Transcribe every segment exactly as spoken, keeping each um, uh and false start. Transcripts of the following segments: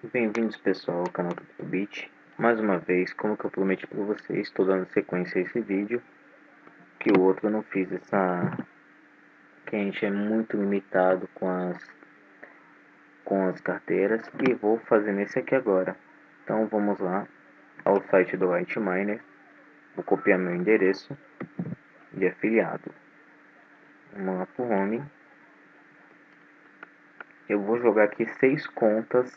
Bem-vindos pessoal ao canal CryptoBit. Mais uma vez, como que eu prometi para vocês, estou dando sequência a esse vídeo, que o outro eu não fiz essa, que a gente é muito limitado com as, com as carteiras, e vou fazer nesse aqui agora. Então vamos lá ao site do Lightminer, vou copiar meu endereço de afiliado, vamos lá para o Home, eu vou jogar aqui seis contas.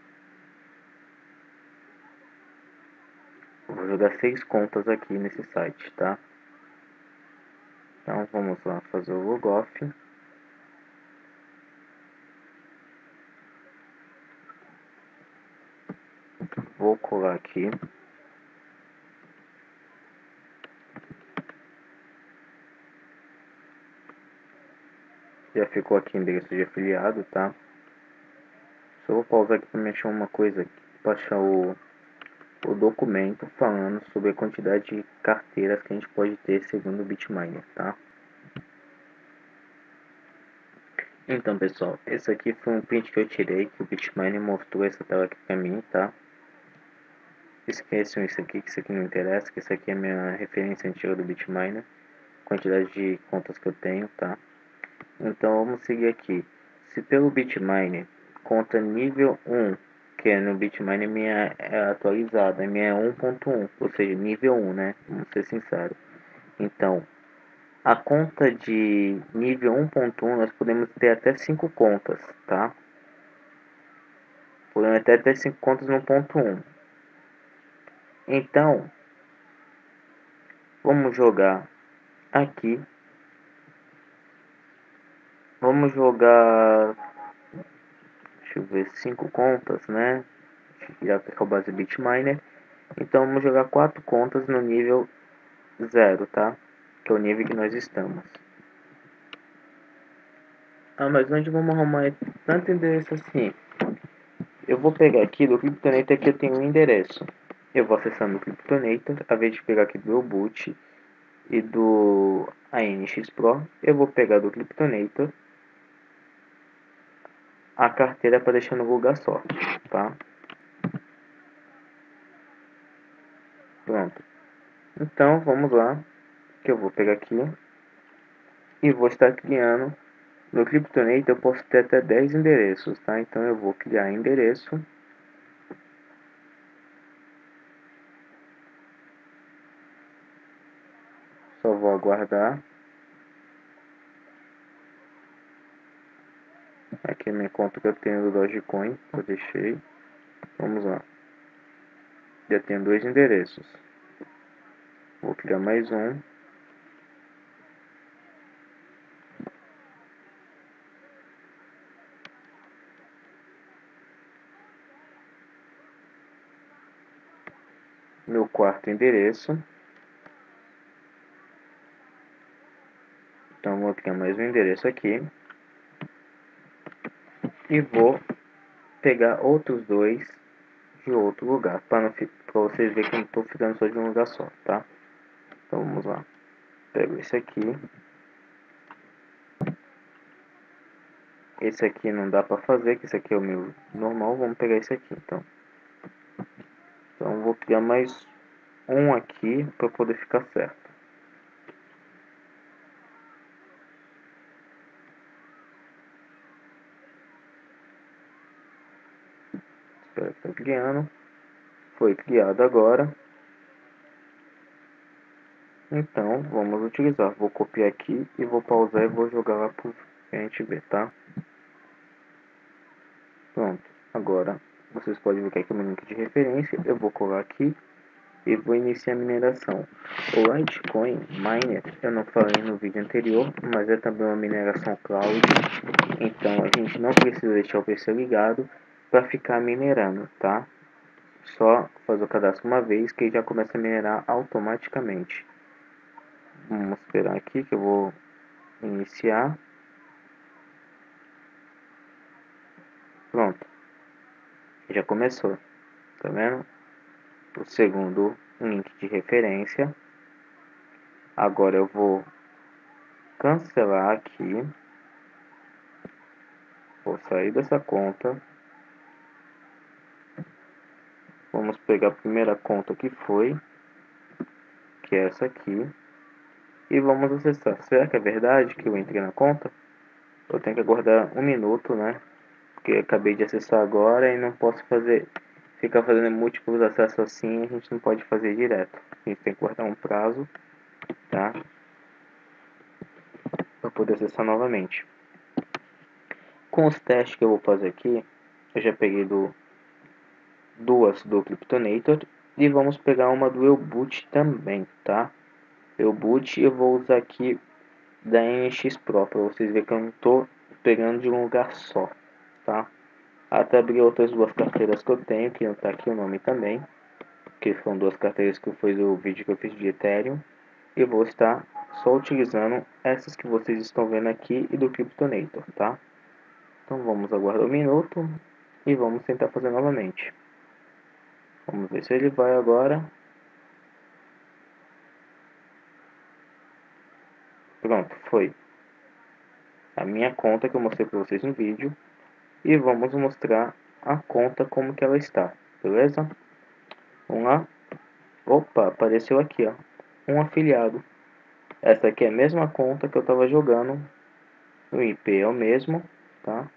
Vou jogar seis contas aqui nesse site, tá? Então vamos lá fazer o logoff. Vou colar aqui. Já ficou aqui o endereço de afiliado, tá? Só vou pausar aqui para mexer uma coisa aqui, para achar o, o documento falando sobre a quantidade de carteiras que a gente pode ter segundo o Bitminer, tá? Então pessoal, esse aqui foi um print que eu tirei, que o Bitminer mostrou essa tela aqui pra mim, tá? Esqueçam isso aqui, que isso aqui não interessa, que isso aqui é minha referência antiga do Bitminer, quantidade de contas que eu tenho, tá? Então vamos seguir aqui. Se pelo Bitminer, conta nível um, que é no Bitminer minha é atualizada, a minha é um ponto um, ou seja, nível um, né? Vamos ser sinceros. Então, a conta de nível um ponto um nós podemos ter até cinco contas, tá? Podemos ter até cinco contas no ponto um. Então, vamos jogar aqui. Vamos jogar, deixa eu ver, cinco contas, né? Já que é o base Bitminer. Então vamos jogar quatro contas no nível zero, tá? Que é o nível que nós estamos. Ah, mas onde vamos arrumar tanto endereço assim? Eu vou pegar aqui do Kryptonator, que eu tenho um endereço. Eu vou acessar no Kryptonator, a vez de pegar aqui do Boot e do A N X Pro, eu vou pegar do Kryptonator a carteira para deixar no lugar só, tá? Pronto. Então vamos lá, que eu vou pegar aqui e vou estar criando. No Kryptonator eu posso ter até dez endereços, tá? Então eu vou criar endereço. Só vou aguardar. Aqui é minha conta que eu tenho do Dogecoin, eu deixei. Vamos lá. Já tenho dois endereços. Vou criar mais um. Meu quarto endereço. Então vou criar mais um endereço aqui. E vou pegar outros dois de outro lugar, para vocês verem que eu não estou ficando só de um lugar só, tá? Então vamos lá. Pego esse aqui. Esse aqui não dá para fazer, que esse aqui é o meu normal. Vamos pegar esse aqui, então. Então vou criar mais um aqui para poder ficar certo. Espera que tá criando. Foi criado agora. Então vamos utilizar. Vou copiar aqui e vou pausar e vou jogar lá para a gente ver, tá? Pronto. Agora vocês podem ver que aqui é o meu link de referência. Eu vou colar aqui e vou iniciar a mineração. O Litecoin Miner, eu não falei no vídeo anterior, mas é também uma mineração cloud. Então a gente não precisa deixar o P C ligado para ficar minerando, tá? Só fazer o cadastro uma vez que ele já começa a minerar automaticamente. Vamos esperar aqui que eu vou iniciar. Pronto. Já começou. Tá vendo? O segundo link de referência. Agora eu vou cancelar aqui. Vou sair dessa conta. Vamos pegar a primeira conta que foi, que é essa aqui, e vamos acessar. Será que é verdade que eu entrei na conta? Eu tenho que aguardar um minuto, né? Porque eu acabei de acessar agora e não posso fazer, ficar fazendo múltiplos acessos assim, a gente não pode fazer direto. A gente tem que guardar um prazo, tá? Para poder acessar novamente. Com os testes que eu vou fazer aqui, eu já peguei do duas do Cryptonator e vamos pegar uma do Elboot também, tá? Elboot eu vou usar aqui da N X Pro para vocês verem que eu não estou pegando de um lugar só, tá? Até abrir outras duas carteiras que eu tenho, que não tá aqui o nome também, que são duas carteiras que foi do vídeo que eu fiz de Ethereum, e vou estar só utilizando essas que vocês estão vendo aqui e do Cryptonator, tá? Então vamos aguardar um minuto e vamos tentar fazer novamente. Vamos ver se ele vai agora. Pronto, foi a minha conta que eu mostrei para vocês no vídeo. E vamos mostrar a conta como que ela está, beleza? Vamos lá. Opa, apareceu aqui, ó, um afiliado. Essa aqui é a mesma conta que eu estava jogando. O I P é o mesmo, tá?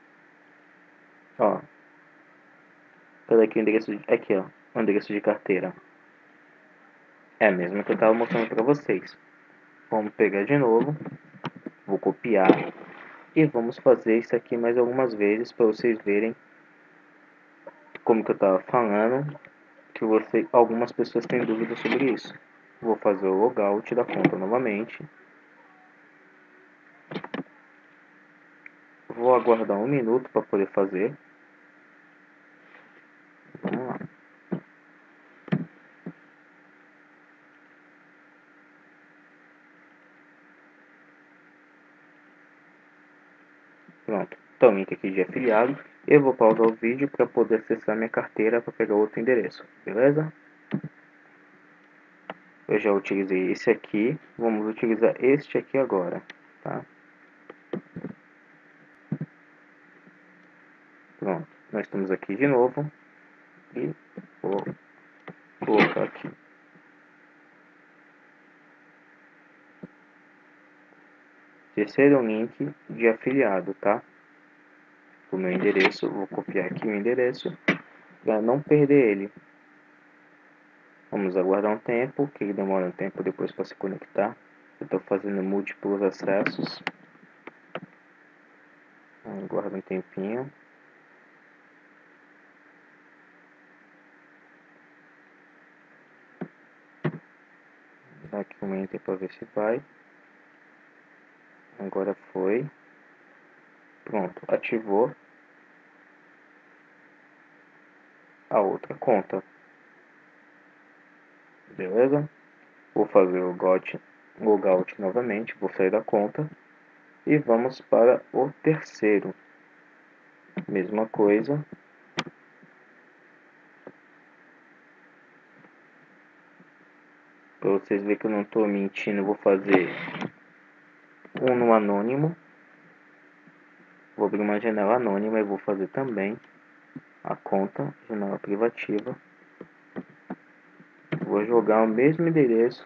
Ó, cadê aqui o endereço? De, aqui, ó, o endereço de carteira. É a mesma que eu estava mostrando para vocês. Vamos pegar de novo. Vou copiar. E vamos fazer isso aqui mais algumas vezes para vocês verem como que eu estava falando, que você, algumas pessoas têm dúvidas sobre isso. Vou fazer o logout da conta novamente. Vou aguardar um minuto para poder fazer. Vamos lá. Pronto. Então, link aqui de afiliado. Eu vou pausar o vídeo para poder acessar minha carteira para pegar outro endereço. Beleza? Eu já utilizei esse aqui. Vamos utilizar este aqui agora. Tá? Pronto. Nós estamos aqui de novo. E vou colocar aqui. Terceiro link de afiliado, tá? O meu endereço. Vou copiar aqui o endereço para não perder ele. Vamos aguardar um tempo, que ele demora um tempo depois para se conectar. Eu estou fazendo múltiplos acessos. Aguarda um tempinho. Dá aqui um enter para ver se vai. Agora foi. Pronto, ativou a outra conta. Beleza? Vou fazer o logout, logout novamente. Vou sair da conta. E vamos para o terceiro. Mesma coisa. Para vocês verem que eu não estou mentindo, vou fazer um no anônimo. Vou abrir uma janela anônima e vou fazer também a conta, janela privativa. Vou jogar o mesmo endereço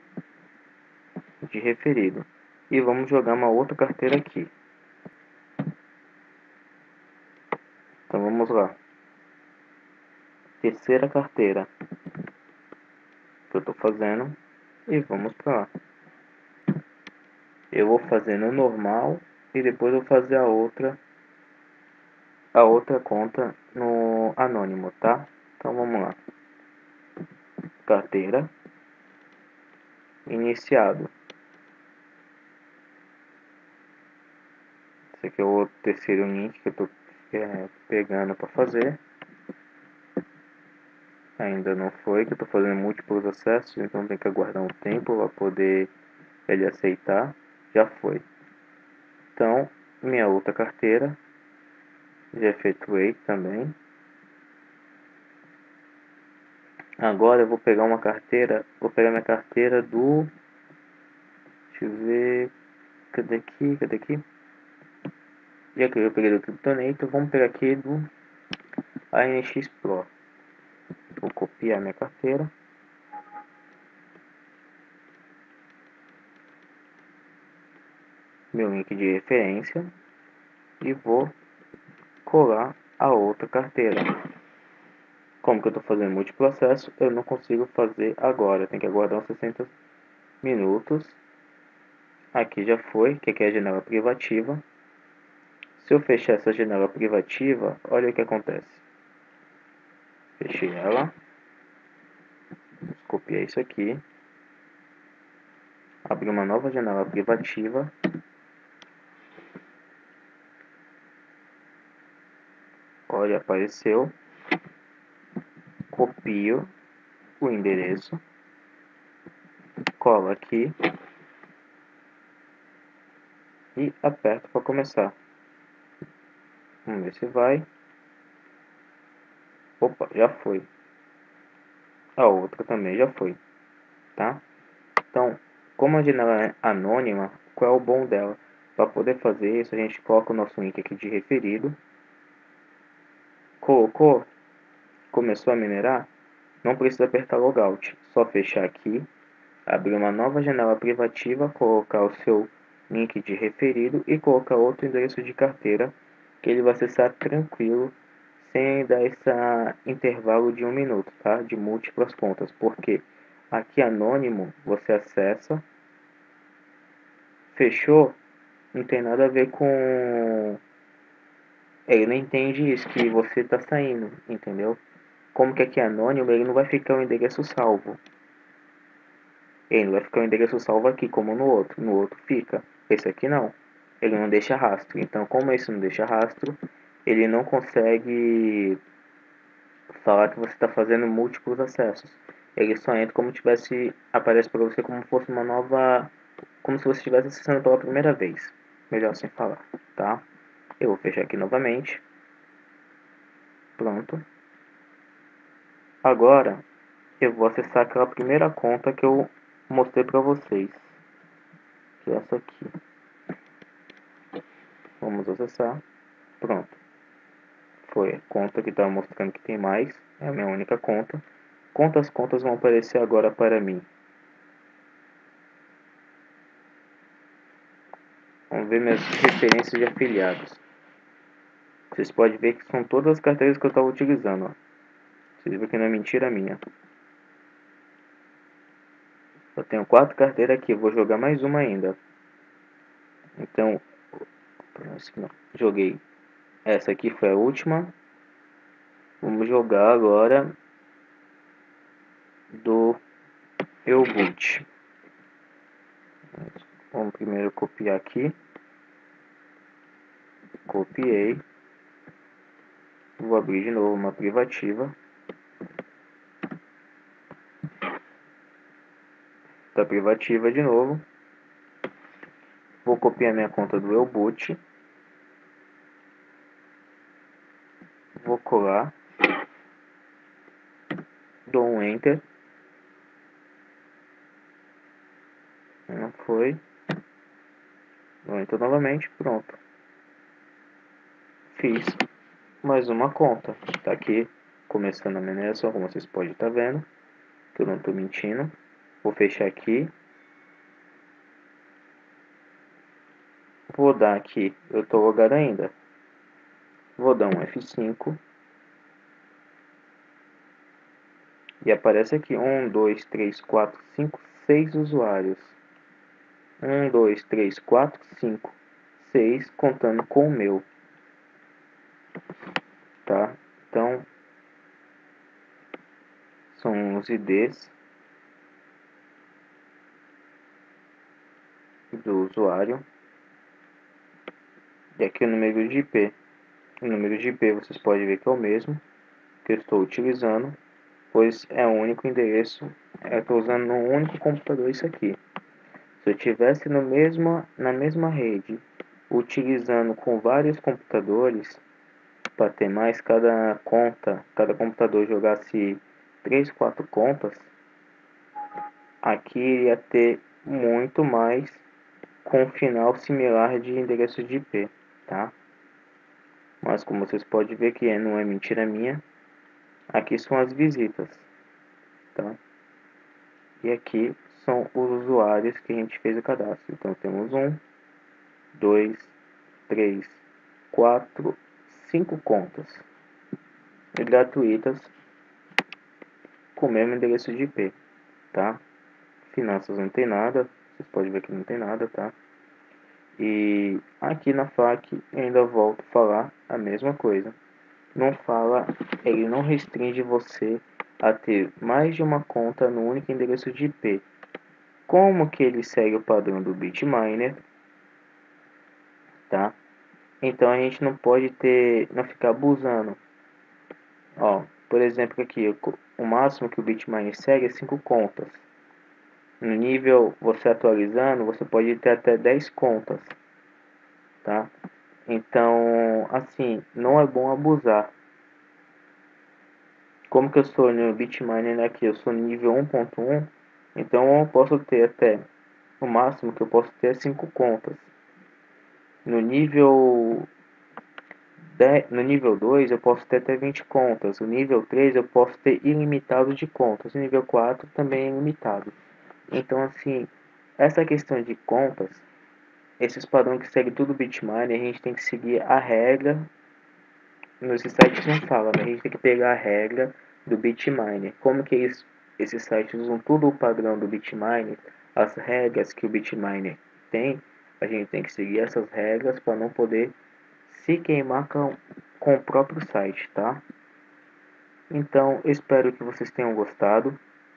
de referido. E vamos jogar uma outra carteira aqui. Então vamos lá. Terceira carteira que eu estou fazendo. E vamos para lá. Eu vou fazer no normal e depois eu vou fazer a outra a outra conta no anônimo, tá? Então vamos lá. Carteira. Iniciado. Esse aqui é o terceiro link que eu estou é, pegando para fazer. Ainda não foi, que eu estou fazendo múltiplos acessos, então tem que aguardar um tempo para poder ele aceitar. Já foi. Então, minha outra carteira, já efetuei também. Agora eu vou pegar uma carteira, vou pegar minha carteira do... Deixa eu ver... Cadê aqui? Cadê aqui? Já que eu peguei do Cryptonator, vamos pegar aqui do A N X Pro. Vou copiar minha carteira. Meu link de referência. E vou colar a outra carteira. Como que eu estou fazendo multiprocesso, eu não consigo fazer agora. Tem que aguardar uns sessenta minutos. Aqui já foi, que aqui é a janela privativa. Se eu fechar essa janela privativa, olha o que acontece. Fechei ela. Vamos copiar isso aqui. Abrir uma nova janela privativa. Olha, apareceu. Copio o endereço. Colo aqui. E aperto para começar. Vamos ver se vai. Opa, já foi. A outra também já foi. Tá? Então, como a janela é anônima, qual é o bom dela? Para poder fazer isso, a gente coloca o nosso link aqui de referido. Colocou, começou a minerar, não precisa apertar logout, só fechar aqui, abrir uma nova janela privativa, colocar o seu link de referido e colocar outro endereço de carteira que ele vai acessar tranquilo, sem dar esse intervalo de um minuto, tá? De múltiplas contas, porque aqui anônimo você acessa, fechou, não tem nada a ver com... Ele não entende isso, que você está saindo, entendeu? Como que aqui é anônimo, ele não vai ficar o endereço salvo. Ele não vai ficar o endereço salvo aqui, como no outro. No outro fica. Esse aqui não. Ele não deixa rastro. Então, como esse não deixa rastro, ele não consegue falar que você está fazendo múltiplos acessos. Ele só entra como tivesse... Aparece para você como fosse uma nova... Como se você estivesse acessando pela primeira vez. Melhor sem falar, tá? Eu vou fechar aqui novamente. Pronto. Agora, eu vou acessar aquela primeira conta que eu mostrei pra vocês. Que é essa aqui. Vamos acessar. Pronto. Foi a conta que estava mostrando que tem mais. É a minha única conta. Quantas contas vão aparecer agora para mim? Vamos ver minhas referências de afiliados. Vocês podem ver que são todas as carteiras que eu estava utilizando. Ó. Vocês viram que não é mentira minha. Eu tenho quatro carteiras aqui. Vou jogar mais uma ainda. Então, joguei. Essa aqui foi a última. Vamos jogar agora do Elboot. Vamos primeiro copiar aqui. Copiei. Vou abrir de novo uma privativa. Da privativa de novo. Vou copiar minha conta do Elboot. Vou colar. Dou um Enter. Não foi. Dou Enter novamente. Pronto. Fiz mais uma conta. Tá aqui começando a mineração, como vocês podem estar vendo. Que eu não estou mentindo. Vou fechar aqui. Vou dar aqui. Eu estou logado ainda. Vou dar um F cinco. E aparece aqui um, dois, três, quatro, cinco, seis usuários. um, dois, três, quatro, cinco, seis, contando com o meu. Tá? Então, são os I Ds do usuário. E aqui o número de I P. O número de I P vocês podem ver que é o mesmo que eu estou utilizando, pois é o único endereço. Eu estou usando no único computador isso aqui. Se eu tivesse no mesmo, na mesma rede, utilizando com vários computadores, para ter mais, cada conta, cada computador jogasse três, quatro contas, aqui iria ter muito mais com um final similar de endereço de I P, tá? Mas como vocês podem ver que não é mentira minha, Aqui são as visitas, tá? E aqui são os usuários que a gente fez o cadastro. Então temos um, dois, três, quatro, cinco contas gratuitas com o mesmo endereço de I P, tá? Finanças não tem nada, vocês podem ver que não tem nada, tá? E aqui na F A Q ainda volto a falar a mesma coisa. Não fala, ele não restringe você a ter mais de uma conta no único endereço de I P. Como que ele segue o padrão do Bitminer, tá? Então a gente não pode ter, não ficar abusando. Ó, por exemplo aqui, o máximo que o Bitminer segue é cinco contas. No nível, você atualizando, você pode ter até dez contas, tá? Então, assim, não é bom abusar. Como que eu sou no Bitminer aqui, eu sou nível um ponto um, então eu posso ter até, o máximo que eu posso ter é cinco contas. No nível dez, no nível dois eu posso ter até vinte contas. No nível três eu posso ter ilimitado de contas. No nível quatro também é ilimitado. Então, assim, essa questão de contas, esses padrões que seguem tudo o Bitminer, a gente tem que seguir a regra. Nos sites não fala, né? A gente tem que pegar a regra do Bitminer. Como que eles, esses sites usam tudo o padrão do Bitminer, as regras que o Bitminer tem, a gente tem que seguir essas regras para não poder se queimar com, com o próprio site, tá? Então, espero que vocês tenham gostado.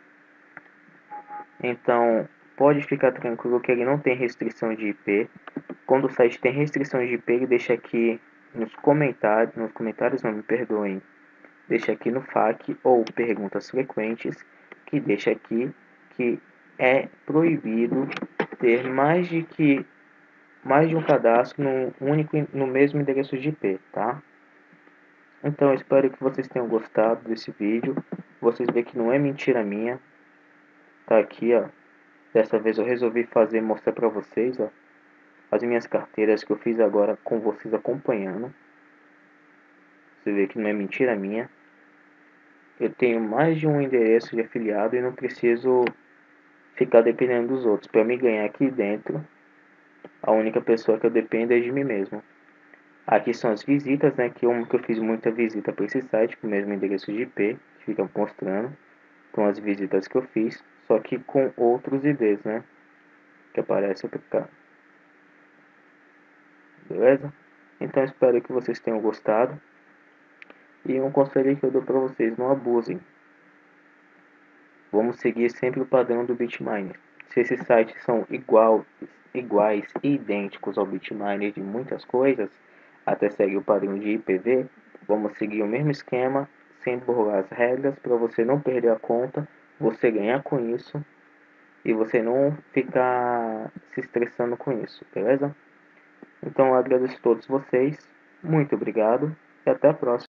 Então, pode ficar tranquilo que ele não tem restrição de I P. Quando o site tem restrição de I P, ele deixa aqui nos comentários, nos comentários, não me perdoem, deixa aqui no F A Q ou perguntas frequentes, que deixa aqui que é proibido ter mais de que mais de um cadastro no único no mesmo endereço de I P, tá? Então eu espero que vocês tenham gostado desse vídeo. Vocês veem que não é mentira minha. Tá aqui, ó. Dessa vez eu resolvi fazer mostrar para vocês, ó, as minhas carteiras que eu fiz agora com vocês acompanhando. Você vê que não é mentira minha. Eu tenho mais de um endereço de afiliado e não preciso ficar dependendo dos outros. Para me ganhar aqui dentro, a única pessoa que eu dependo é de mim mesmo. Aqui são as visitas, né? Que uma que eu fiz muita visita para esse site, com o mesmo endereço de I P, que fica mostrando. Com as visitas que eu fiz, só que com outros I Ds, né? Que aparece aqui cá. Beleza? Então espero que vocês tenham gostado. E um conselho que eu dou para vocês, não abusem. Vamos seguir sempre o padrão do Bitminer. Se esses sites são igual, iguais e idênticos ao Bitminer de muitas coisas, até segue o padrão de I P V, vamos seguir o mesmo esquema, sem burlar as regras, para você não perder a conta, você ganhar com isso e você não ficar se estressando com isso, beleza? Então eu agradeço a todos vocês, muito obrigado e até a próxima.